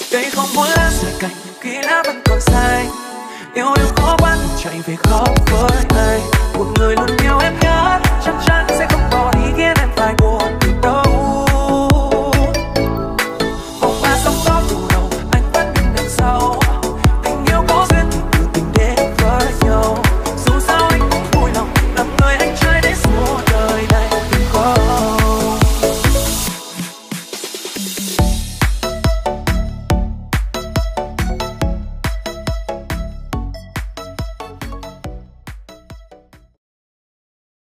Đây không muốn lá rời cành khi lá vẫn còn xanh. Yêu khó quá chạy về khóc với ai. Một người luôn yêu em nhất chắc chắn sẽ